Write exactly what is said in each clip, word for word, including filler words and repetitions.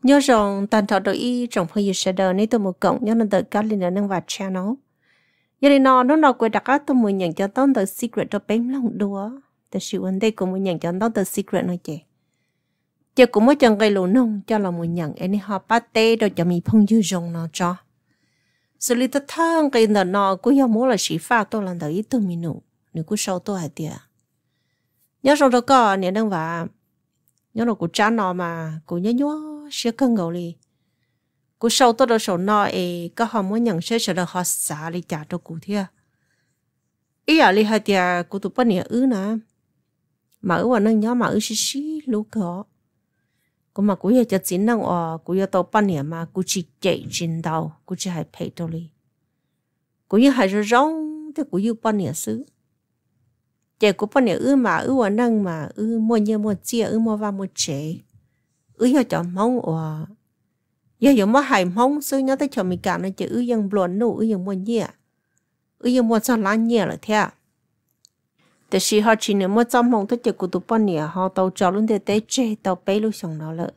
nhớ rằng tàn thọ đôi y trong hơi yêu sẽ đợi nên tôi một cộng nhớ nó đợi Kablia Niam Neejvam Channel. Giờ này nó nó nó quay đặt các tôi muốn nhận cho tao the secret cho bém lòng đùa. Tại sự vấn đề cũng muốn nhận cho tao the secret nói chị. Giờ cũng mới chẳng gây lỗ nông cho là muốn nhận anh họ bắt tê rồi cho mình phong dư rong nó cho. Sự lý tất thang cái nó nó cũng yêu muốn là sĩ pha tôi làm đợi tôi mình nụ nếu cũng sau tôi hả tiệt. Nhớ rồi đó có Niam Neejvam nhớ là cũng chán nó mà cũng nhớ nhớ sẽ cân gầu đi. Cú sau tôi đó sau nó ấy có họ muốn nhận sẽ sẽ được họ xả đi trả cho cụ thia. Ý à li hai tia cụ tụi bên nhà ứ nè, mà ứ vào nơi nhớ mà ứ xí xí lú cỏ. Cũng mà cụ giờ cho chính năng ở cụ giờ tàu bên nhà mà cụ chỉ chạy trên đầu cụ chỉ hay phải đâu đi. Cụ giờ hay rồi rong thì cụ giờ bên nhà xứ. Chạy cụ bên nhà ứ mà ứ vào năng mà ứ mua nhiều mua chia ứ mua vào mua chế. Ứ giờ cho mong ở giờ giờ mà hay mong xưa nhớ tới cho mình cả nó chỉ ư dân buồn nụ ư dân muốn nhẹ ư dân muốn sao lá nhẹ là thếแต่สิhọ chỉ nếu mà trong mong tới chỉ của tụi bọn nhẹ họ tàu cho luôn để tới chơi tàu bay luôn xong nó lợ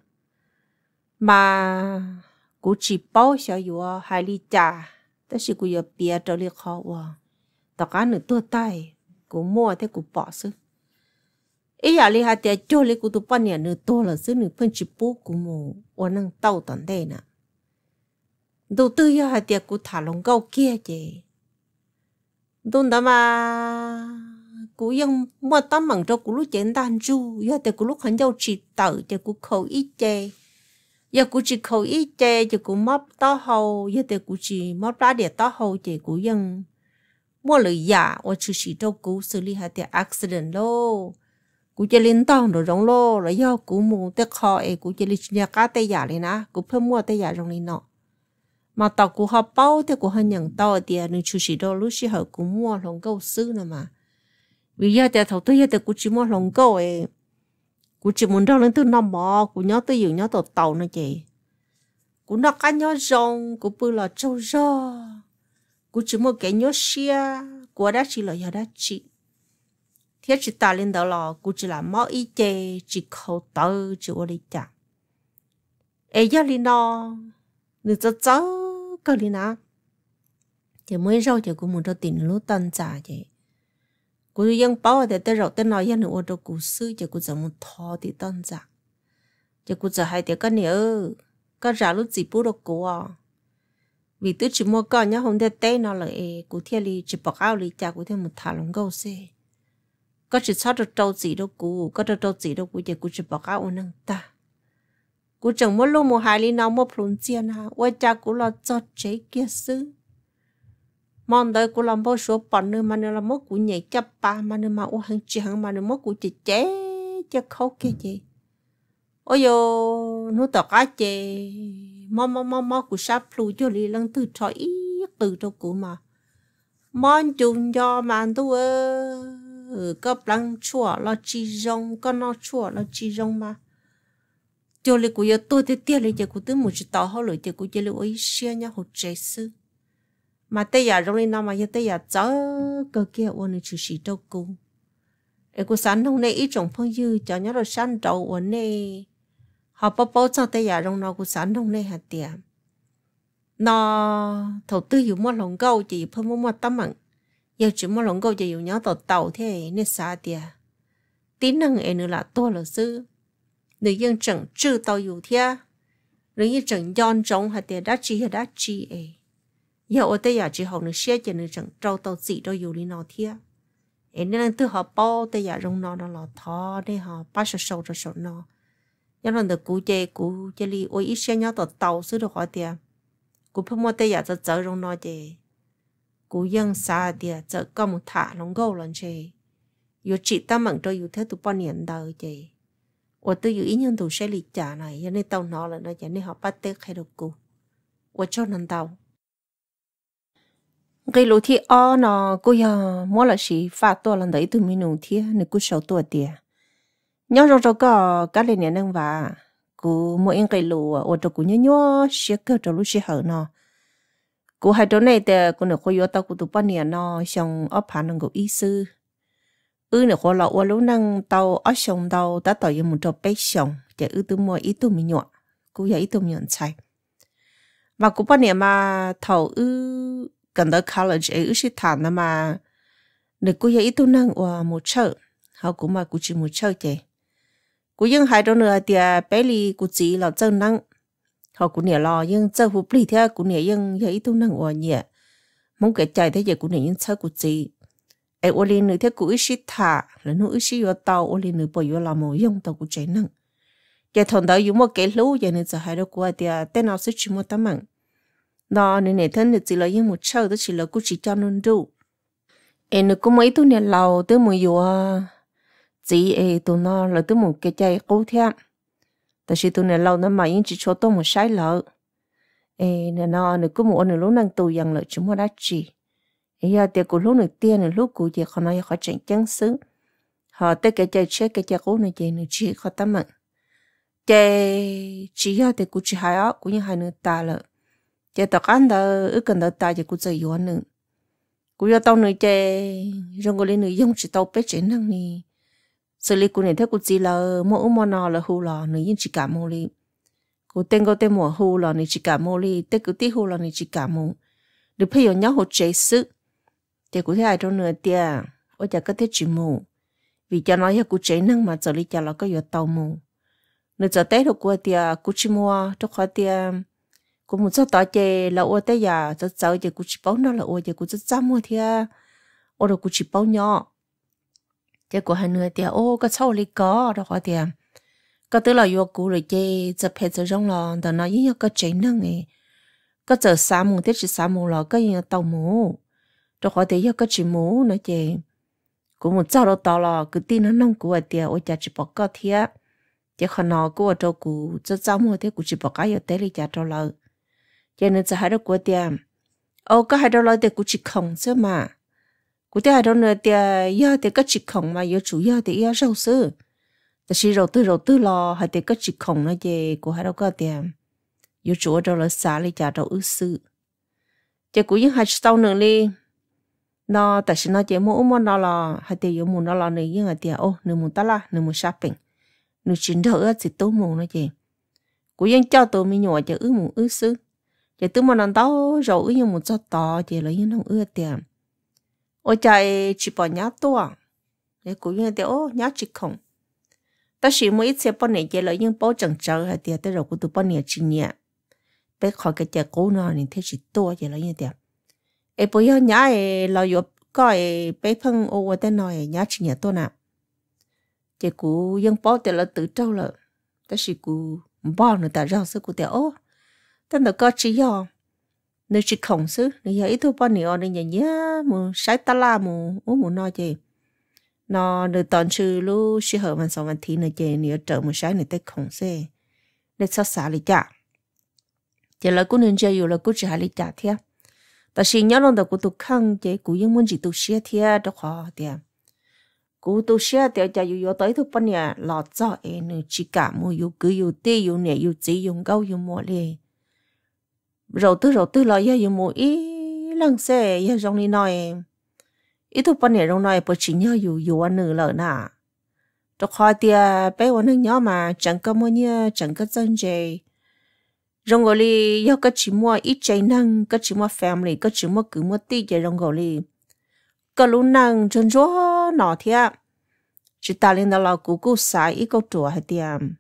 mà cũng chỉ bao sao vừa hai ly tràแต่是cũng vừa bia cho liệt họ và tất cả những tua tay cũng mua thế cũng bỏ sức ý là li hai tia cho li của tụi bọn nhà nửa to là xứ nửa phân chỉ bố của mù và năng tàu tận đây nè đầu tư cho hai tia của thả lồng câu kia chứ đồn đó mà của dân mua tấm bằng cho của lúc chén đàn chu giờ tia của lúc hắn dâu chỉ tự cho của khẩu ít chè giờ của chỉ khẩu ít chè cho của móp to hầu giờ tia của chỉ móp ra để to hầu chứ của dân mua lời giả và chỉ chỉ cho của xử lý hai tia accident lô cú chơi liên tông rồi rong lô rồi do cú mua tết kho ấy cú chơi liên cá tây giả này nè cú phải mua tây giả rong này nọ mà tàu cú họ bao thì cú họ nhận tàu tiền nên chú sĩ đâu lúc xí họ cú mua lòng câu sư nè mà vì giờ thì thầu tới giờ thì cú chỉ mua lòng câu ấy cú chỉ muốn đâu lên từ năm mò cú nhớ tới nhiều nhớ tàu tàu nữa chị cú nó cá nhớ rong cú bự là trâu rơ cú chỉ mua cái nhớ xia cú đã chỉ là giờ đã chỉ thiết chỉ ta lên đó là cô chỉ làm mỏ ý chê chỉ khâu tơ chỉ ở đây chẳng ấy giờ đi nó người cho cháu cái đi nào thì mới rồi thì cô muốn cho tiền lúc tân trả chứ cô dân bảo thì tới rồi tới nói dân nữa cho cô sư chứ cô chỉ muốn thò thì tân trả chứ cô chỉ hay thì cái này ơ cái trả lúc gì bù được cô à vì tôi chỉ mua con nhá hôm nay tết nó là cô thiết đi chỉ bảo áo đi trả cô thêm một thả lỏng câu xe có chỉ sao được trâu gì đâu cũ có được trâu gì đâu cũ giờ cũ chỉ bảo các ông năng ta cũ chẳng muốn luôn một hai ly nào một lần tiền ha quay cha cũ là cho chế kia xứ mong đợi cũ làm bao số bọn nữa mà nữa là mất cũ nhảy chấp ba mà nữa mà ô hàng chị hàng mà nữa mất cũ chỉ chế cho khâu kia chị ôi yo nó tao cá chị mò mò mò mò cũ sắp lùi cho đi lần từ trọi ý từ đâu cũ mà mong chung cho mà tôi ơ có băng chua là chi rong có nó chua là chi rong mà cho nên cô tôi thì tiếc lấy cho cô tôi một chút tao hỏi thì cô chỉ lấy ấy xe nhá hỗ trợ sư mà tới giờ rong lên nào mà giờ tới giờ cháu cơ kia ôn chú sĩ đâu cô ấy cô sáng hôm nay ít trồng phong dư cho nhớ rồi sáng đầu ôn này họ bao bao cho tới giờ rong nào cô sáng hôm nay hạt tiền nó đầu tư dùng mua lòng câu chỉ phải mua mua tấm bằng giờ chỉ mua lòng câu chỉ dùng nhớ tàu tàu thế nên xa tiền tính năng ấy nữa là to là sư nữ dân chẳng trừ tàu dùng thế nữ dân chẳng yon trống hạt tiền đắt chi hay đắt chi ấy giờ ở đây giờ chỉ học nữ xe chỉ nữ chẳng trâu tàu gì đâu dùng đi nó thế ấy nên từ họ bao đây giờ rong nó nó là thọ đây họ bắt sâu sâu cho sâu nó giờ lần đầu cú chơi cú chơi li ôi ít xe nhớ tàu tàu sư được hỏi tiền cú phải mua đây giờ cho chở rong nó chơi cú dân xa địa chợ có một thả lòng gâu lần chơi yêu chị ta mặn cho yêu thế tụi bao nhiêu đời chơi và tôi yêu ý nhân tụi sẽ lịch trả này cho nên tao nó là nó cho nên họ bắt tết hay được cú và cho nên tao cái lối thì o nó cô giờ mua là gì pha to lần đấy tụi mình nụ thì nên cú sầu to địa nhớ rồi rồi có cái này nè và cú mua những cái lúa và cho cú nhớ nhớ sẽ cơ cho lúc sẽ hở nó cú hai chỗ này thì cô được khôi tao cú tụi bao nhiêu nó xong ấp hàng năng cú ý sư ư được khôi lọ lúc năng tao ấp xong tao đã tao dùng một trò bé xong chỉ ư tụi mua ít tụi mình nhọ cú giờ ít tụi nhận chạy mà cú bao nhiêu mà thầu ư gần tới college ấy ư sĩ thản là mà để cú giờ ít tụi năng và một chợ họ cú mà cú chỉ một chợ chứ cú nhưng hai đứa nữa thì bé li cú chỉ là chân năng họ cú nhẹ lo nhưng chân phụ bì theo cú nhẹ nhưng giờ ít tụi năng và nhẹ mong cái chạy thế giờ cú nhẹ nhưng chợ cú chỉ ai ô linh nữa thế cú ít sĩ thả là nó ít sĩ vào tàu ô linh nữa bỏ vào làm một dùng tàu cú chạy năng cái thằng đó dùng một cái lú vậy nên giờ hai đứa qua thì tên nào sẽ chỉ một tấm mạng đó nên này thân thì chỉ là những một châu đó chỉ là cú chỉ cho nên đủ em nó cũng mấy tuổi này lâu tới một giờ chỉ em tụi nó là tới một cái chạy cố theo tại vì tụi này lâu nó mà những chỉ cho tôi một sai lỡ em nó nó nó cũng một nửa lúc năng tù rằng là chúng nó đã chỉ em giờ thì cũng lúc nửa tiền nửa lúc cũng chỉ còn nói họ chẳng chẳng xứ họ tới cái chạy chết cái chạy cố này chạy nửa chỉ khó tấm mạng cái chỉ là để cụ chỉ hai á cũng như hai nữa ta là cái tất cả đó ở gần đó ta chỉ cụ chỉ yếu nữa cụ yếu tao nữa cái trong cái nữa dùng chỉ tao biết chuyện năng này xử lý cụ này theo cụ chỉ là mỗi món nào là hù là nữa nhưng chỉ cả mua đi cụ tên có tên mua hù là nữa chỉ cả mua đi tên cụ tí hù là nữa chỉ cả mua được bây giờ nhớ hỗ trợ sự thì cụ thấy ai trong nữa tia ở nhà có thể chỉ mua vì cho nó cụ chỉ năng mà xử lý cho nó có yếu tao mua nếu giờ tết được qua thì cú chỉ mua cho khỏi thì cú muốn cho tao chơi là ô tết giờ cho cháu chơi cú chỉ bao nó là ô chơi cú chỉ chăm mua thì ô rồi cú chỉ bao nhỏ chơi của hai người thì ô cái cháu lấy có đó khỏi thì cái tức là yêu cú rồi chơiจะเพชรtrong lò đó nó như cái chuyện năng này cái giờ sáng mùng tết chỉ sáng mùng là cái như tàu mù đó khỏi thì cái chỉ mù nó chơi cú muốn cháu đó tao là cứ tin nó nông cú thì ô chơi chỉ bỏ cái thì chỉ khả năng của tôi cũng cho cháu mua thế cũng chỉ bảo cái ở đây là cho lỡ cho nên sẽ hai đứa của tiền ô cái hai đứa lỡ thì cũng chỉ không chứ mà cũng thế hai đứa nữa thì giờ thì cái chỉ không mà giờ chủ yếu thì giờ rau sữaแต่是đầu tư đầu tư lo hay thì cái chỉ không nó gì của hai đứa có tiền giờ chủ ở là xả đi trả đầu ư sự chỉ cũng những hai sau nữa đi nóแต่是nó chỉ mua mua nó là hay thì giờ mua nó là này nhưng mà tiền ô nếu mua ta là nếu mua shopping nếu chiến đấu á thì tôi muốn nó gì, cũngยังcho tôi mình nhỏ cho ư muốn ư xứ, chỉ tôi mà làm tao rồi ư nhưng một cho to chỉ là những không ư tiền, ôi trời chỉ bỏ nhát to, để cũngยังtiền ô nhát chỉ không, ta chỉ mỗi ít xe bao này chỉ là những bao chẳng chờ hay tiền tới rồi cũng tôi bao nhiêu chỉ nhẹ, bé khỏi cái chợ cố nó nên thế chỉ to chỉ là những tiền, em bây giờ nhát là有cái bé phân ô tên nói nhát chỉ nhẹ to nào chỉ cú dân bảo thì là tự trâu là, ta chỉ cú bao người ta rau sữa cú thì ô, ta đâu có chỉ do, nếu chỉ không sữa, nếu giờ ít thôi bao nhiêu nên nhà nhá, mù sai ta la mù, ô mù nói gì, nó nếu toàn chữ lu chỉ hợp mình xong mình thì nó gì, nếu trở mù sai này ta không sữa, nên sao xả đi chả, chỉ là cú nên chơiอยู่là cú chỉ hai đi chả thiệt, ta chỉ nhớ lòng đầu cú tụ khăng chỉ cúยังmuốn chỉ tụ xia thiệt đó khó thiệt. Cú tu sửa thì cho yêu tới thôi bên nhà lọt cho em nữa chỉ cả mua yêu cứ yêu tê yêu nè yêu chỉ yêu gấu yêu mua liền rồi tư rồi tư là yêu mua ý lần xe yêu trong đi nói ít thôi bên nhà trong nói bởi chỉ nhớ yêu yêu anh nữa lợ nà cho khỏi thì bé anh ấy nhớ mà chẳng có mua nhớ chẳng có chân gì trong gọi đi yêu cái chỉ mua ít trái năng cái chỉ mua family cái chỉ mua cứ mua tí vậy trong gọi đi cái lúc năng chân gió nọ thiệt chỉ ta lên đó là cú cú sai ít câu trò hay tiệm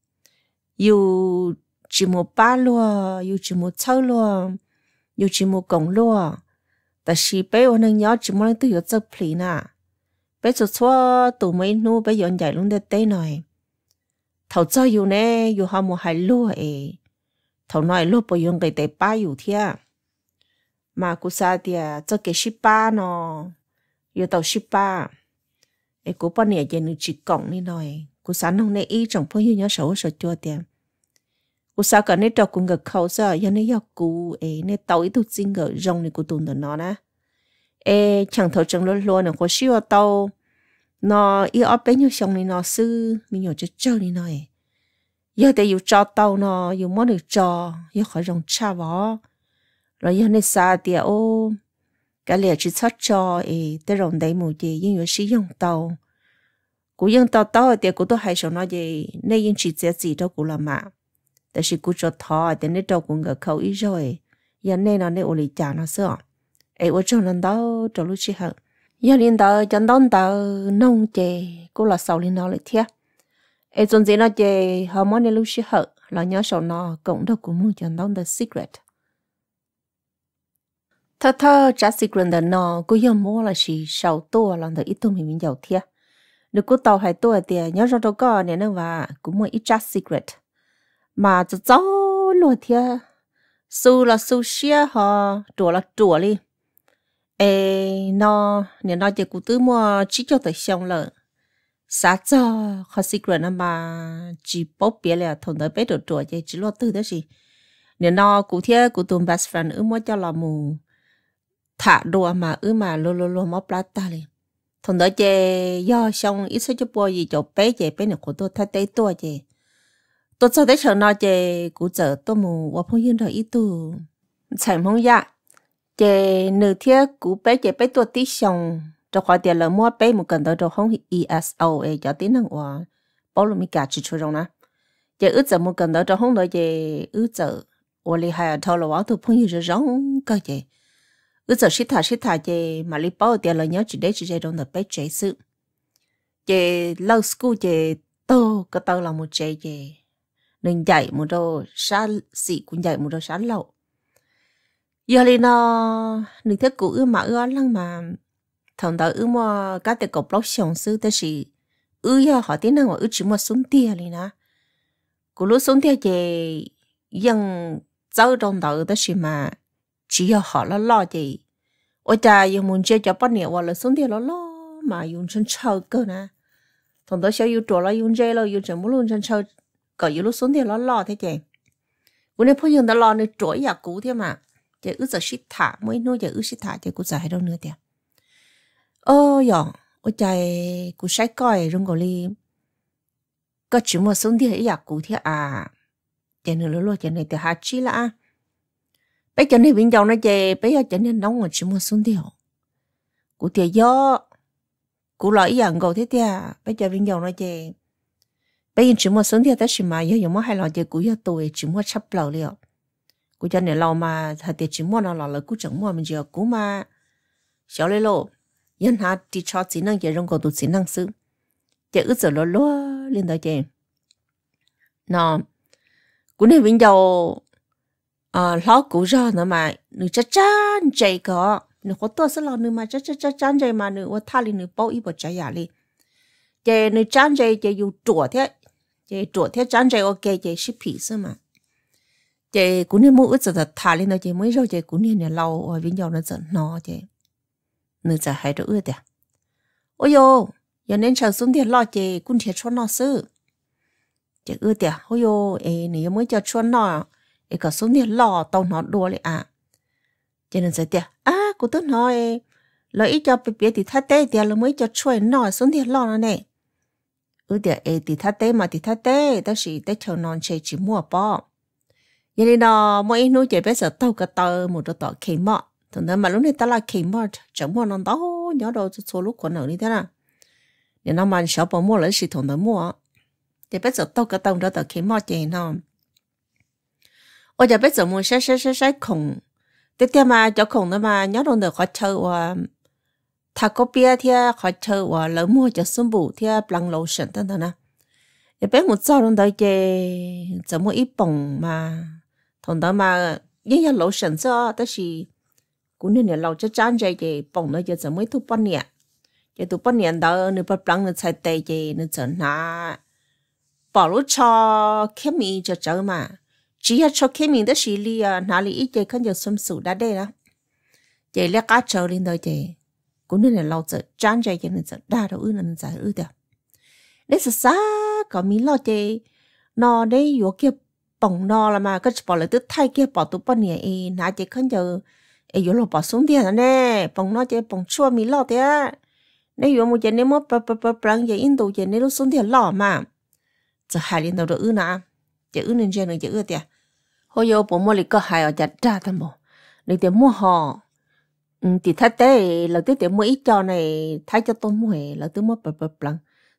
yêu chỉ một ba lúa yêu chỉ một sáu lúa yêu chỉ một cọng lúaแต่是bé anh ấy nhớ chỉ muốn từ giờ chấp phì nè bé cho cho tụi mấy nu bé dọn dẹp luôn để té này thầu cho yêu nè yêu họ một hai lúa ấy thầu nói lúa bây giờ cái té ba yêu thiệt mà cú sa thì cho cái ship ba nó yêu tàu ship ba ấy cú bao nhiêu giờ nữa chỉ cổng đi nói cú sáng hôm nay ý trong bao nhiêu nhớ sầu sầu chua tiền cú sáng cả nên trâu cùng ngực khâu sao giờ này giờ cú ấy nên tàu ít tu chính ngờ rong này cú tuần được nó nè ấy chẳng thầu chẳng luôn luôn này có siêu tàu nó ý ở bên nhiêu sông này nó sư mình nhớ cho chơi đi nói giờ để yêu cho tàu nó yêu món được cho yêu khỏi rong cha võ rồi giờ này xa thì ô cái lẽ chỉ xuất cho ấy tới rong đấy một gì nhưng mà sử dụng tàu cú dùng tàu tàu thì cú tôi hay sợ nói gì nên nhưng chỉ sẽ gì đâu cú làm mà แต่สิกูจะทอแต่ในตัวกูก็เขาอีrồi giờ này nó này ô lì chả nó sợ ấy ô cho nó đâu cho lúc chị hận giờ lên đó cho nó đâu nông chè cô là sau lên nó lại thiệt ấy trong gì nó chè họ muốn nên lúc chị hận là nhớ sau nó cũng đâu cũng muốn cho nó the secret thơ thơ trả secret đó nó cô giờ mua là chỉ sau tua là được ít tôi mình mình giàu thiệt được cô tàu hai tua thì nhớ cho đâu có nên nó và cũng mua ít trả secret mà cho cháu luôn thiệt su là su xia họ chùa là chùa đi ê nó nên nó chỉ cụ tư mua chỉ cho tới xong rồi sáng cho họ secret mà chỉ bốc bia là thằng đó bé đồ chùa chỉ chỉ lo tư đó gì nên nó cụ thể cụ tụm best friend ư mua cho là mù thả đồ mà ư mà lo lo lo móp plata đi thằng đó chỉ do xong ít số cho bò gì cho bé chỉ bé này của tôi thay tay tôi chỉ tôi cho tới chờ nó chè cụ chờ tôi mù và phong yên rồi ít tu chạy mong ya chè nửa thiết cụ bé chè bé tôi tí xong cho khỏi tiền là mua bé một cần tới cho không e s o ấy cho tí năng hòa bao lâu mới cả chỉ cho rồi nè chè ước giờ một cần tới cho không đợi chè ước giờ và li hai thâu là bảo tôi phong yên rồi giống cơ chè ước giờ xít thả xít thả chè mà li bao tiền là nhớ chỉ để chỉ chè trong đợt bé chè sự chè lâu school chè tôi cái tôi là một chè chè nên dạy một đồ xa xị cũng dạy một đồ xa lậu giờ thì nó nên thiết cụ ư mà ư ăn lăng mà thằng đó ư mà các cái cột blog xong sư tới gì ư giờ họ tiếng nào ư chỉ mà xuống tiền đi nè cụ lúc xuống tiền thì dân giáo trong đó tới gì mà chỉ họ lo lo gì ôi cha dùng muốn chơi cho bắt nhiều hoặc là xuống tiền lo lo mà dùng chân chơi cơ nè thằng đó sẽ dùng trò là dùng chơi lo dùng chân muốn luôn chân chơi có yếu lúc xuống thì nó lo thế chị, bữa nay phải dùng nó lo nơi trỗi nhà cũ thế mà, chị ước giờ xịt thả mấy nôi chị ước xịt thả chị cũng giải đâu nữa thế, ơ giờ, ôi trời, cũng sai coi rồi gọi đi, có chuyện mà xuống thì nhà cũ thế à, chị nữa lo chị này thì hạt chi là, bây giờ này bình thường nói chị, bây giờ chị này nóng mà chuyện mà xuống thì, cũng thì do, cũng là ý dạng gọi thế thế, bây giờ bình thường nói chị. Bây giờ chỉ mua sống thì ta chỉ mà giờ dùng mua hay là giờ cũng giờ tuổi chỉ mua chấp lầu liệu, cũng cho nên lâu mà thật thì chỉ mua nó là là cũng chẳng mua mình giờ cũng mà xéo lấy lô, nhân ha đi cho chỉ năng giờ trong cổ tụ chỉ năng xứ, giờ ước giờ lo lo lên đó chị, nó cũng nên bây giờ à lo cũng ra nữa mà nữ chắc chắn chạy có, nữ có tôi sẽ lo nữ mà chắc chắc chắc chắn chạy mà nữ ở thà lên nữ bao ít bớt chạy à đi, chị nữ chán chạy chị dùng chuột thế. Chị chuột thế chán chạy ok chị ship piece mà chị cũng nên mua ít giờ thả lên đó chị mới rồi chị cũng nên là lâu ở bên nhau nó giận nó chị nữ giờ hay được ướt à ôi yo giờ nên chờ xuống tiền lo chị cũng thiệt cho nó sư chị ướt à ôi yo ê nếu mới cho cho nó ê cả xuống tiền lo tao nó đùa lại à chị nên giờ tiền à cô tức nói lợi ít cho bé bé thì thắt tê tiền là mới cho chuối nó xuống tiền lo nó này ư địa ê thì thắt tê mà thì thắt tê ta chỉ tê chờ non chơi chỉ mua bỏ vậy nên nó mỗi nuôi chơi bây giờ tao cái tao một đôi tao kìm mọ thằng đó mà lúc này ta là kìm mọ chẳng mua non đó nhớ đâu số lúc còn ở như thế nào nên nó mà sợ bỏ mua lấy gì thằng đó mua thì bây giờ tao cái tao đó tao kìm mọ chơi nó ôi giờ bây giờ mua sai sai sai sai khủng tiếp theo mà cho khủng đó mà nhớ đâu được khó chơi và thà có bia thì họ chơi và lỡ mua cho sum bù thì bằng lotion thế thôi nè, để bé một sao trong đấy chơi chỉ mua ít bông mà thằng đó mà những cái lotion cho đó là cũng nên là lâu cho chán chơi chơi bông nó chỉ mới thu bao nhiêu, chỉ thu bao nhiêu đó nếu bắt bằng nó xài tay chơi nó chỉ na bỏ lúa cho kem mi cho chơi mà chỉ là cho kem mi đó là li nào li ít chơi không cho sum sủ đã đây đó, chơi lấy cá chơi lên đó chơi cũng nên là lâu giờ chán chơi cho nên giờ đa đâu ư nên giờ ư được để sợ xa có mi lo chơi nó đấy vô kia bỏng nó là mà cái bỏ lại tức thay kia bỏ tụ bao nhiêu ấy nãy chơi không giờ ấy vô lo bỏ xuống tiền nè bỏng nó chơi bỏng chua mi lo thế nếu vô một chơi nếu mất bờ bờ bờ bờ chơi in đồ chơi nếu xuống tiền lo mà giờ hai liên đầu được ư nè chơi ư nên chơi nên chơi ư tiền hồi vô bộ mua lịch có hai ở chặt ra thằng bộ để tiền mua họ thì thay thế là tôi tiền mua ít cho này thay cho tôi mua là tôi mua bờ bờ bờ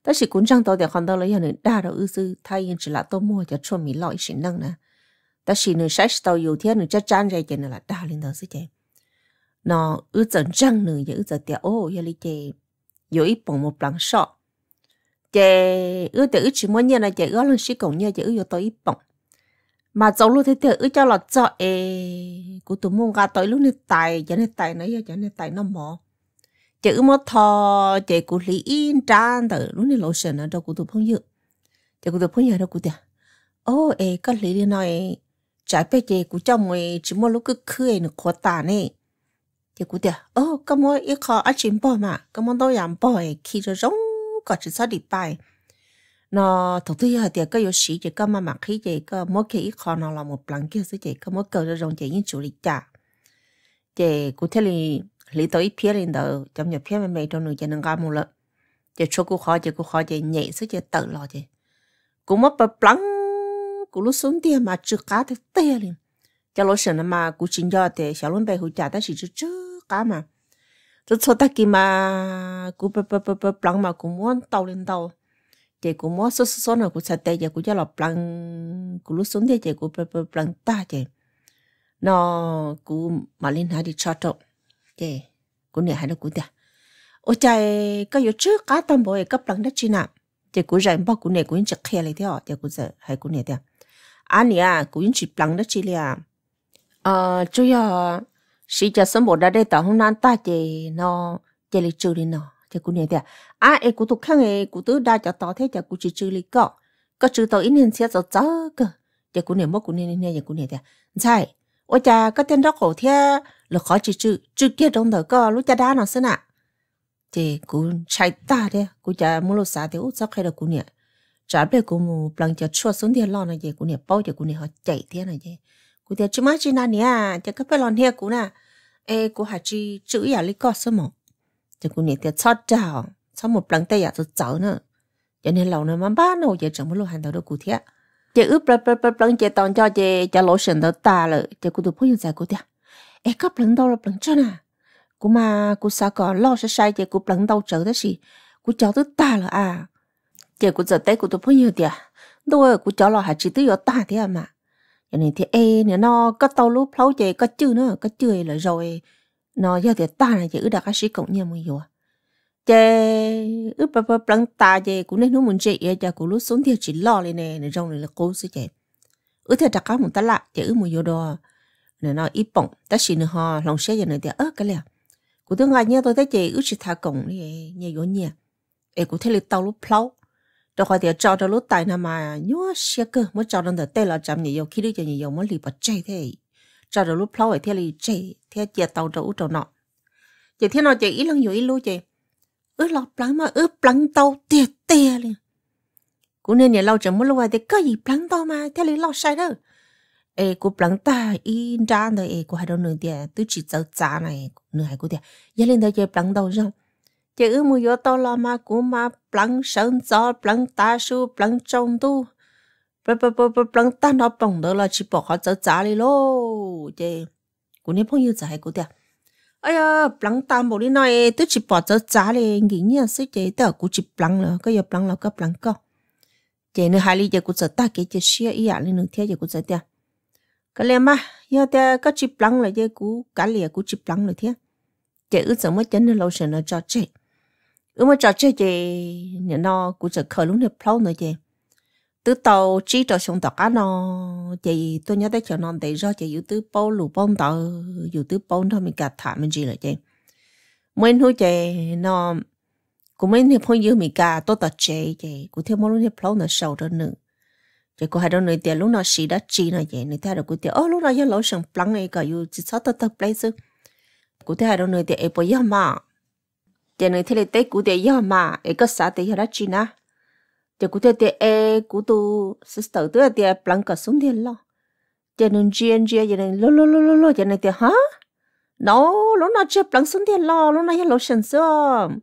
但是工厂到底看到了要能大到意思，他应只là tôi mua cho cho mình loại sinh năng nè. 但是呢，sai到有天呢，只站在这呢啦，大领导是这，那有阵正呢，也有阵点哦，也里这有一本một bằng sọ, 这有的有只么年呢，这有人是讲呢，这有到一本，mà走路thì ở cho là cho e, của tụi mông gà tới lúc này tài, cho nên tài này, cho nên tài nó mỏ, chỉ có một thò, chỉ của lý in tràn từ lúc này lộ sần ở đâu của tụi phong dự, chỉ của tụi phong dự đâu của tiệt, ô e cái lý này trái bê chỉ của trong mày chỉ một lúc cứ khơi nó khó tàn này, chỉ của tiệt, ô cái món ít khó ăn chim bò mà, cái món tôi làm bò khi cho giống có chỉ sao đi bài. Nó thực tế là tiệt cái yếu sĩ chỉ có mà mặc khi chỉ có mỗi cái ít khó nó là một lần kia sẽ chỉ có mỗi cầu cho rong chỉ những chủ lý trả chỉ cụ thể là lý tới phía lên đầu trong nhập phía mày trong người chỉ nâng cao một lần chỉ cho cụ khó chỉ cụ khó chỉ nhẹ sẽ chỉ tự lo chỉ cụ mất bập lắng cụ lúc xuống tiền mà chưa cá thì tê liền cho lối sườn mà cụ chính do thì小龙背后trả ta chỉ chưa chưa cá mà tôi cho ta kia mà cụ bập bập bập bập lắng mà cụ muốn tàu lên tàu chị cũng muốn số số nào cũng sẽ tệ chị cũng cho là plan cũng lúc xuống đây chị cũng plan ta chị nó cũng mà lên hai đi cho trộn chị cũng nè hai nó cũng ta ôi trời có yếu trước cá tôm bò cấp plan đất chi nào chị cũng rảnh bao cũng nè cũng chỉ khe lại theo chị cũng sẽ hay cũng nè theo anh nè cũng chỉ plan đất chi là ờ chủ yếu sĩ cho sớm bộ đã đây tao hôm nay ta chị nó chị lịch trừ đi nó chỉ cũng như thế à em cũng thuộc khang em cũng tự đa cho tao thế chỉ cũng chỉ trừ lý cọ có trừ tao ít nên sẽ cho chớ cơ chỉ cũng như mất cũng như như cũng như thế sai ôi cha có tên đó khổ thế là khó chỉ trừ trừ kia trong đó có lúc cha đá nó xí nè chỉ cũng sai ta thế cũng cha mua lô xả thì út sao khai được cũng như trả về cũng một lần cho chua xuống tiền lo này gì cũng như bao giờ cũng như họ chạy thế này gì cũng thế chứ mà chỉ là nè chỉ có phải lo thế cũng nè em cũng hay chỉ trừ nhà lý cọ sao mà chỉ cũng nhớ tới chót chào, sau một lần tay à tôi chảo nữa, cho nên lâu nữa mà ba nấu giờ chẳng có lúc hành đầu đâu cụ thể, chỉ ướp bắp bắp bắp lần chỉ toàn cho chỉ cho lỗ sườn đó ta rồi, chỉ cũng được phun như vậy cụ thể, em cấp lần đầu là lần cho nè, cụ mà cụ sao có lo sẽ sai chỉ cụ lần đầu trở tới gì, cụ cho tới ta rồi à, chỉ cụ giờ tới cụ được phun như vậy, đôi cụ cho lo hạt chỉ tới giờ ta thế mà, cho nên thì em nữa nó có tàu lúc lâu chỉ có chữ nữa, có chữ là rồi. Nó giờ thì ta này chỉ ước đặt cái sĩ cộng nhau mới vừa, chế ước bập bập lăng ta chế cũng nên nó muốn chế cho cũng lúc xuống thì chỉ lo lên nè, rồi này là cố sự chế, ước thì đặt cái một ta lạ chế ước mới vừa đó, này nó ít bỏng, ta xin nữa họ lòng xe giờ này thì ớt cái liền, cũng tôi ngay nhớ tôi thấy chế ước chỉ thà cộng này nhiều vô nhiều, em cũng thấy là tàu lúc plau, rồi họ thì cho cho lúc tài nào mà nhớ xe cơ, mới cho đến tây là chậm nhiều khi đi chơi nhiều mới lì bật chơi thế. Cho rồi lúc plau ấy theo là chạy theo chạy tàu trâu trâu nọ chạy theo nó chạy ít lần nhiều ít luôn chạy ướp lọt plắng mà ướp plắng tàu tiệt tiệt liền cũng nên nhà lâu chẳng muốn lâu thì có gì plắng tàu mà theo lý lọt sai đó ê của plắng ta in ra rồi ê của hai đứa nữa thì tôi chỉ sợ giá này nửa hai của thì giờ lên đây chạy plắng tàu rồi chạy ướp mua vô tàu là mà của mà plắng sơn gió plắng ta su plắng trong tu bờ bờ bờ bờ bờ tan nó bỏng đó là chỉ bỏ họ chở giá đi lô chứ cũng nên phong như vậy cũng được ai à băng tan bộ đi này tôi chỉ bỏ chở giá đi nghĩ như thế chứ tao cũng chỉ băng là cái giờ băng là cái băng co chứ nữa hai ly giờ cũng chở ta cái chứ xia ý à lên nữa thế giờ cũng chở ta cái này mà giờ ta cái chỉ băng là giờ cũng cả lìa cũng chỉ băng là thế chứ ước giờ mới chân nó lâu rồi nó cho chơi ước mới cho chơi chứ nó cũng chở khởi lúc này plau nữa chứ từ tàu chỉ cho xong tàu cá nó chị tôi nhớ tới chỗ non để do chị yếu tứ bao lù bao tàu yếu tứ bao thôi mình cả thả mình gì lại chị mình nói chị nó cũng mấy niệm phong yêu mình cả tôi tập chị chị cũng theo mỗi lúc lâu nó sầu đó nữa chị có hai đứa nữa tiền lúc nào xí đã chi này chị người ta được cũng tiền ô lúc nào giờ lối sòng plăng này cả yêu chỉ sáu tập tập lấy chứ cũng theo hai đứa nữa tiền em bây giờ mà chị người thế này tết cũng tiền giờ mà em có sao tiền giờ đã chi na chỉ cụ thể thì em cụ tu sister tôi thì plan cả xuống tiền lo, cho nên riêng riêng cho nên lo lo lo lo lo cho nên thì hả, nó lúc nào chưa plan xuống tiền lo lúc nào lo sẵn sớm,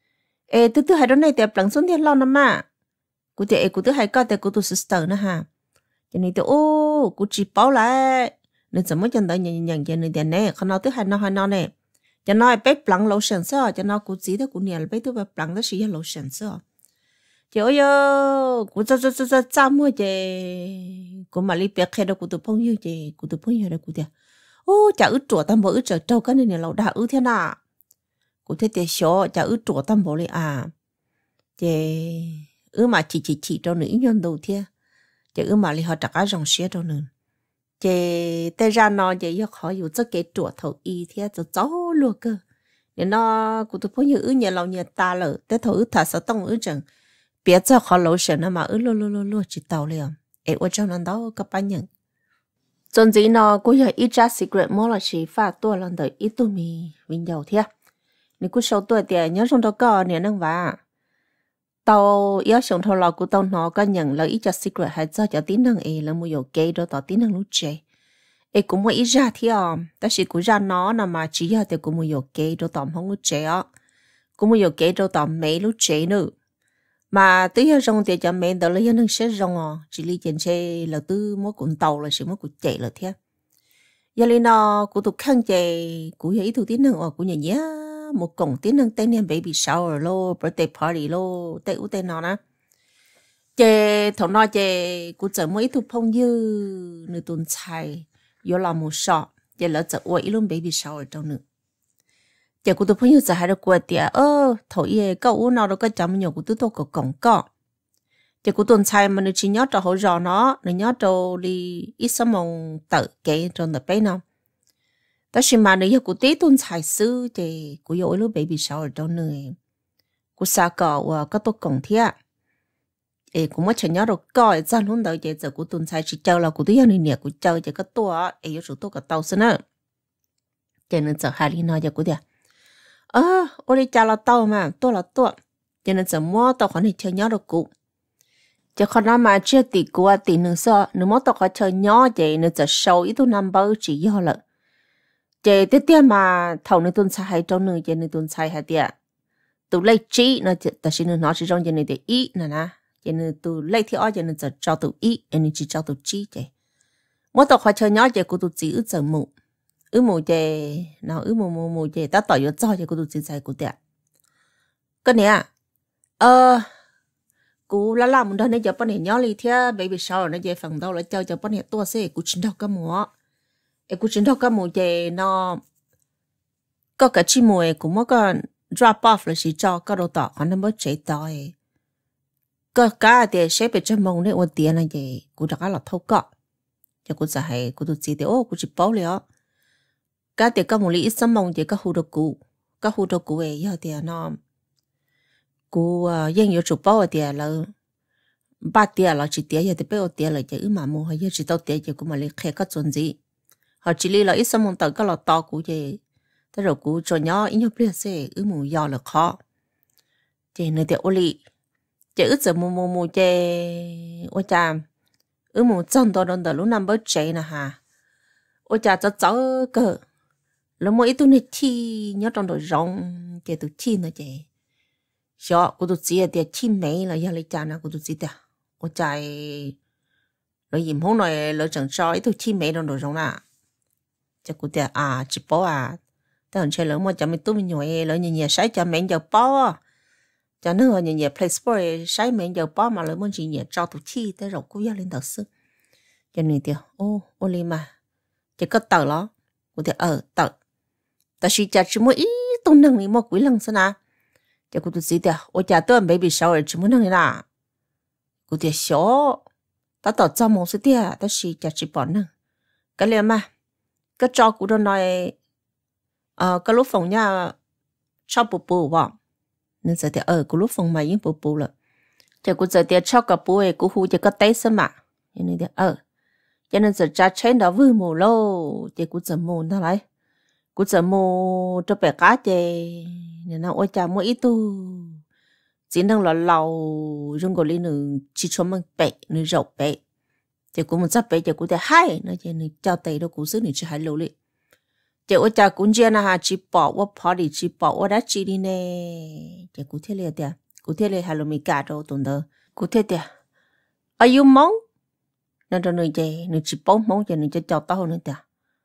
em tôi tôi hai đứa này thì plan xuống tiền lo nè mà, cụ thể em cụ thể hai cái thì cụ tu sister nữa ha, cho nên thì ô cụ chỉ bảo lại, nên怎么讲到nhận nhận cho nên thì này, khi nào tôi hai nó hai nó này, cho nó bé plan lo sẵn sớm, cho nó cụ chỉ đó cụ nhảy bé tôi bé plan đó chỉ lo sẵn sớm. chị ơi cô cho cho cho cho cha mua chị cô mà đi bẹt khe đâu cô tụi phong yêu chị cô tụi phong yêu đâu cô tiệt ô chả ướt chuột tam bộ ướt trời trâu cái này này lâu đã ướt thế nào cô thấy tiệt xó chả ướt chuột tam bộเลยà chị ướt mà chỉ chỉ chỉ đâu nữa nhân đầu thế chị ướt mà đi họ trả cái dòng xe đâu nữa chị tay ra nó chị yêu khó yêu cho cái chuột thầu y thế cho cháu luôn cơ nên nó cô tụi phong yêu ướt nhà lâu nhà ta lợ tới thầu ướt thật sao tông ướt chẳng biết cho họ lâu sớm mà ướt lô lô lô lô chỉ tàu liền em ở trongนั้นđó các bạn nhận Trong gì nó cũng là ít ra secret more là chỉ pha tua lần đời ít tụi mình mình giàu thế. Nếu cứ sau tuổi thì nhớ trong đó có nè nâng vả. Tao yếu sống thâu lò của tao nó có nhận là ít ra secret hay cho cho tiếng năng ấy là mua dầu cây đó tao tiếng năng lúc chơi. Ấy cũng mua ít ra thế à. Ta chỉ cũng ra nó nè mà chỉ giờ thì cũng mua dầu cây đó tao không lúc chơi á. Cũng mua dầu cây đó tao mấy lúc chơi nữa. Mà tới giờ rong thì cho mẹ đó là những sẽ rong à chỉ li trên xe là từ mỗi cuốn tàu là sự mỗi cuốn chạy là thế giờ lên nó của tụi khăn chạy của ấy tụi tiếng nữa của nhà nhé một cổng tiếng nữa tên em baby shower lo birthday party lo tây u tên nó nè chạy thằng nó chạy của chợ mỗi tụi phong như nửa tuần chạy vô làm một sọ chạy lỡ chợ uể luôn baby shower trong nữa giờ cô tôi phải nhớ hai đứa quẹt tiệt ơ thôi cậu u nào đâu có chăm nhiều của tôi tôi có cổng cọ giờ cô tuần sai mà nó chỉ nhớ cho họ rõ nó nó nhớ cho đi ít sớm mong tự kể trong tập ấy nào đó là mà nếu cô tí tuần sai sư thì cô yêu lúc baby shower trong nơi cô xa cọ và có tôi cổng thiệt ê cô mới chỉ nhớ được coi ra luôn đâu giờ giờ cô tuần sai chỉ chơi là cô tí anh nè cô chơi giờ có tôi ê yêu số tôi có tàu xin á cho nên giờ hai đi nói giờ cô thiệt ờ ô đi cha là tao mà tôi là tôi cho nên giờ mua tao khỏi chơi nhớ được cụ chứ còn nó mà chưa tỷ của tỷ nữa sao nếu mua tao khỏi chơi nhớ vậy nên giờ sâu ít tôi nằm bao chỉ do là chị tiếp theo mà thầu nên tuần sai hay trong nữa cho nên tuần sai hay tiệt tụi lấy chi nó ta xin nó chỉ trong cho nên để ý nè nè cho nên tụi lấy thì ở cho nên giờ cho tụi ý nên chỉ cho tụi chi vậy mua tao khỏi chơi nhớ vậy của tụi chỉ ít giờ mù ứ mù chè nào ứ mù mù mù chè ta tỏi vô cho chè cô tụi chị xài cô tiệt cái này ờ cô là làm một đợt này giờ bọn này nhớ đi theo baby shower nó về phần đâu là chơi cho bọn này tua xe cô chính đâu cái mùa em cô chính đâu cái mùa chè nó có cả chi mùa cũng mới có drop off là chỉ cho cái đồ tỏ hắn nó mới chạy tỏi có cả thì sẽ bị cho mông đấy ôn tiền này chè cô đã cái là thâu cọ cho cô xài cô tụi chị thì ô cô chỉ bảo liền cái thì có một lý sắm mong chỉ có hồ đồ cũ có hồ đồ cũ ấy giờ thì nó cũ dân nhiều chụp bao thì là ba tiền là chỉ tiền giờ thì bao tiền là chỉ mà mua hay giờ chỉ tao tiền giờ cũng mà lấy khai các chuyện gì họ chỉ lý là ít sắm mong tao có là to cũ gì thế rồi cũ cho nhỏ ít nhiều biết sẽ ứ mù giò là khó chỉ nơi tiền ô lì chỉ ứ giờ mua mua mua chỉ ô cha ứ mù chân to đòn đòn lúc năm bớt chạy nè ha ô cha cho cháu cơ lúc mỗi tụi này thi nhớ trong đội rong để tụi thi nó vậy sợ của tụi chị để thi mấy là giờ lấy cha nào của tụi chị ta ô chạy rồi dìm hôm nay lỡ chẳng cho tụi thi mấy trong đội rong à cho của ta à chỉ bảo à ta còn chơi lỡ mà cho mình tụi mình nhồi lỡ nhẹ nhẹ sấy cho mình giờ bao cho nó nhẹ nhẹ play sport sấy mình giờ bao mà lỡ muốn chỉ nhẹ cho tụi thi tới rồi cũng giờ lên đầu sức cho nên thì ô ô li mà chỉ có tờ đó của thì ở tờ ta chỉ cha chỉ muốn ít tôn năng này một quý lần xem nào cho cô tụi chị thì ôi cha tôi baby shower chỉ muốn năng này nè cô thì xó ta tỏ cho một số tiền ta chỉ cha chỉ bỏ năng cái liền mà cái cho cô đó nói ờ cái lúc phòng nhà cho bù bù vào nên giờ thì ở cái lúc phòng mà những bù bù rồi cho cô giờ thì cho cái bù ấy cô hu cho cái tay xem mà nên thì ở cho nên giờ cha trên đó vui mù lô thì cô giờ mù nó lại cô giờ mù cho bé cá chè nên nó ôi cha mỗi ít tu chỉ năng là lầu dùng cái ly nữa chỉ cho mình bé nữa rau bé thì cô muốn sắp bé thì cô thấy hay nó chỉ nữa cho tay đó cô xứ nữa chỉ hay lâu đi thì ôi cha cũng chỉ là ha chỉ bỏ qua party chỉ bỏ qua đã chỉ đi nè thì cô thấy liền đấy cô thấy liền hello mi cả đâu tuần đó cô thấy đấy are you Hmong nên cho người chơi người chỉ bốn món cho người chơi cho tao nữa ta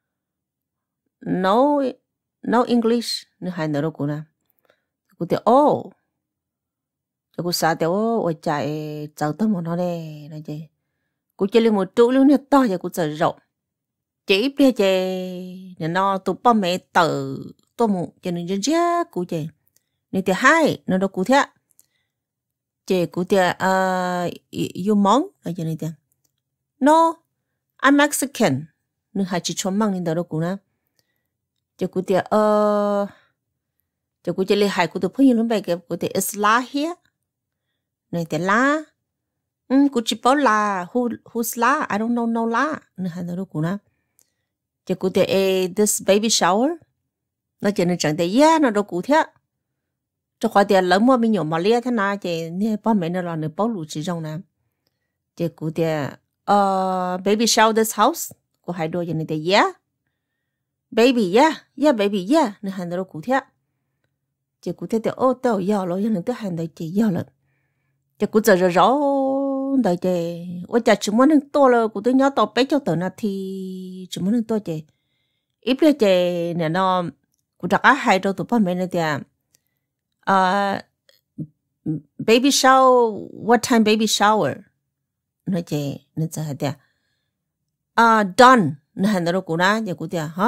no no English nữa hai nữa đâu cô nè cô thì oh cho cô sa tiểu ôi chạy cháu tâm một nó đây nói chứ cô chơi lên một chỗ luôn nè to cho cô sợ rộng chỉ biết chơi nên nó tụ bao mẹ tử tôi một cho nên chứ cô chơi nên thứ hai nó đâu cô thế chơi cô chơi à yêu mong ở cho nên thế no I'm Mexican nên hai chị chọn mang nên đâu cô nè chơi cô chơi ờ chơi cô chơi lấy hai cô tụ phơi luôn vậy cái cô chơi is la here này thế la um cô chỉ bảo la who who's la I don't know no la nên hai đâu cô nè chơi cô chơi this baby shower nó chỉ nên chẳng thấy yeah nó đâu cụ thể cho khoa tiền lớn mua mình nhỏ mà lia thế nào chị nè ba mẹ nó là nửa bao lù chỉ trong nè chị cụ thể uh baby shower this house của hai đôi chị nên thấy yeah baby yeah yeah baby yeah nên hai đứa cụ thể chị cụ thể thì ô tao giờ rồi nên tới hai đứa chị giờ rồi chị cụ giờ rõ đời chị ôi chả chỉ muốn nên to là cụ tôi nhớ to bé cho tớ là thì chỉ muốn nên to chị ít là chị nè nó cụ đặt á hai đôi tụi ba mẹ này thì à baby shower what time baby shower nói chị nên sao hả thì à done nên hai đứa cụ na giờ cụ thì hả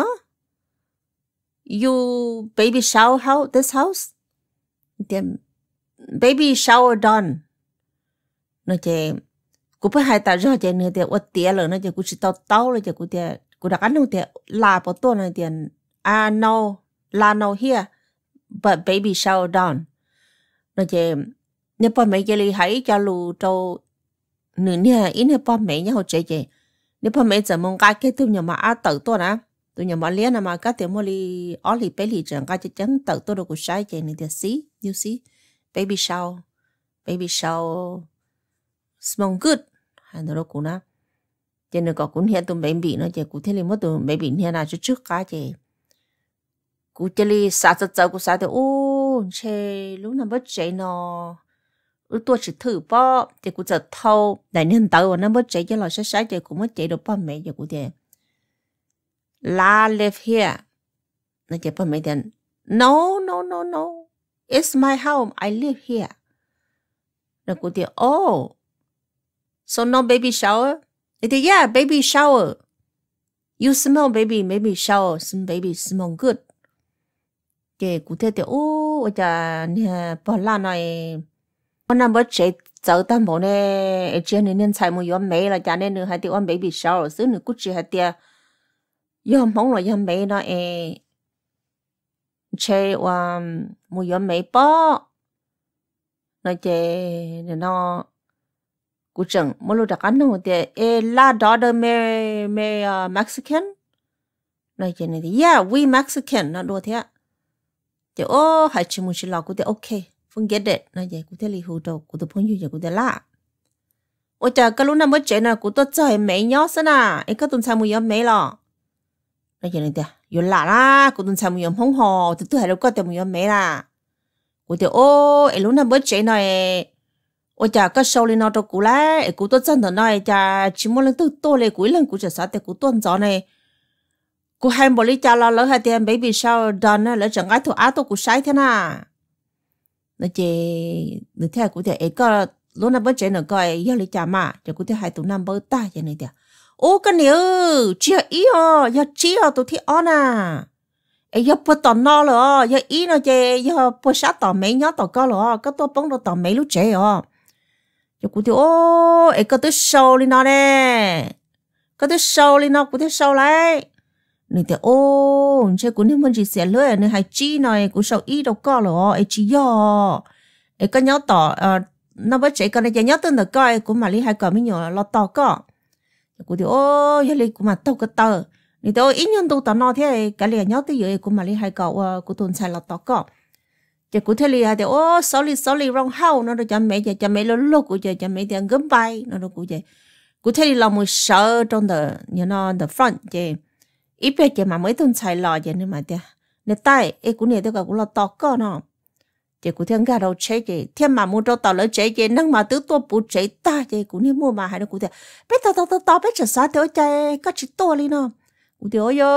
you baby shower how this house thì baby shower done nói chị cụ phải hai ta rõ chị nữa thì ở tiệt rồi nói chị cụ chỉ tao tao rồi chị cụ thì cụ đặt ăn luôn thì là bao tuổi này thì à no là no here but baby shower done nói chị nếu ba mẹ chị hãy cho lù cho nửa nè ít nếu ba mẹ nhá họ chị chị nếu ba mẹ giờ mong cái cái tôi nhà mà à tự tôi nè tôi nhà mà liên là mà cái tiền mua li ở li bé li chẳng cái chẳng tự tôi đâu có sai chị này thì see you see baby shower baby shower smell good hàng đó cũng nè cho nên có cũng hiện tụi baby nó chị cũng thấy là mất tụi baby hiện là trước trước cái chị cụ chơi li sa sa sa cụ sa thì ô chơi lúc nào bắt chơi nó lúc tôi chỉ thử bao thì cụจะthâu đại nhân tàu nó bắt chơi cho nó sát sát chơi cũng mất chơi được bao mấy giờ cụ thì la live here nó chơi bao mấy tiền no no no no it's my home I live here nó cụ thì oh so no baby shower thì yeah baby shower you smell baby baby shower some baby smell good cái cụ thể thì ô cha nè bỏ la này con năm bữa chạy走担保呢这年年才没有没了家呢还得按 baby shower 所以你估计还得要忙了要没了诶这话没有没包那这那cụ chẳng mỗi lúc đặt ăn nó thì e la daughter me me Mexican này cái này thì yeah we Mexican nó đua thế thì ô hai chị muốn chỉ lo cụ thì okay forget it này vậy cụ thể li hồ đầu cụ tôi phong như vậy cụ thể la ôi trời cái lúc nào mới chạy nè cụ tôi chơi mấy nhớ xí nè ấy cái tuần sau mới mấy lo này vậy này thì yêu la la cụ tuần sau mới không hò thì tôi hay đâu có tiền mới mấy là cụ thì ô ấy lúc nào mới chạy này ôi trời cái sau lên nó đâu cụ lại cụ tôi chân thật nói chả chỉ muốn lên từ tôi lên cuối lần cụ chỉ sao thì cụ tuần gió này cụ hay bỏ đi cha lo lỡ hai tiền baby shower done lỡ chẳng ai thuộc á tôi cụ sai thế nào nó chỉ được theo cụ thể có lúc nào bữa chơi nó coi giờ lấy cha mà cho cụ thể hai tụi năm bữa ta vậy này thì ô cái này chia ý à giờ chia tụi thi on à ấy giờ bữa tao no rồi giờ ý nó chơi giờ bữa sát tao mấy nhớ tao có rồi cái tôi bông đồ tao mấy lúc chơi à cho cụ thể ô ấy cái tôi show lên nó nè cái tôi show lên nó cụ thể show lại nên thì ô chơi cũng nên mình chỉ xem lưỡi nên hay chi này cũng sau ý đâu có rồi ấy chỉ do ấy cái nhớ tỏ nó bắt chạy cái này nhớ tên được coi cũng mà lý hai cái mình nhỏ lo tỏ có cũng thì ô giờ lý cũng mà tao cái tờ nên thì ô ít nhân tu tao nói thế cái này nhớ tới giờ cũng mà lý hai cái cũng tuần sai lo tỏ có chỉ cũng thế lý hai thì ô sorry sorry wrong how nó được cho mẹ cho cho mẹ lúc lúc của cho mẹ thì gấm bay nó được của vậy cũng thế lý lòng một sợ trong the you know the front vậy ít biết cái mà mới tuần sai lo vậy nên mà thế nên tại ấy cũng này tôi cũng lo tỏ có nó chỉ cũng thiên cả đầu chế chỉ thiên mà mua đâu tao lấy chế chỉ nâng mà tứ tua bù chế ta chỉ cũng nên mua mà hay là cũng thế biết tao tao tao tao biết chả sao thế chơi có chỉ tua đi nó cũng thế ôi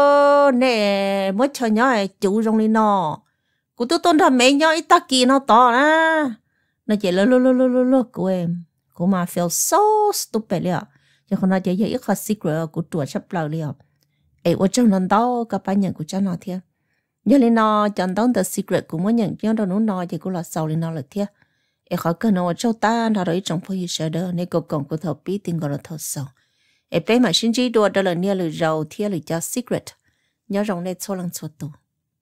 nè mới chơi nhá chủ trong đi nó cũng tôi tôn thầm mấy nhá ít ta kỳ nó to á nó chỉ lơ lơ lơ lơ lơ lơ của em của mà feel so stupid liền cho con nó chỉ giờ ít khó secret của tuổi sắp lâu liền ấy ở trong nó đó các bạn nhận của cho nó thiệt giờ lên nó chọn đón the secret của mỗi nhận cho nó nó nói thì cũng là sau lên nó là thiệt ấy khó cần nó cho ta nó rồi trong phía sau đó nên có còn có thầu bí tình gọi là thầu sau ấy bé mà xin chỉ đùa đó là nia lười giàu thiệt lười cho secret nhớ rằng này số lần số tụ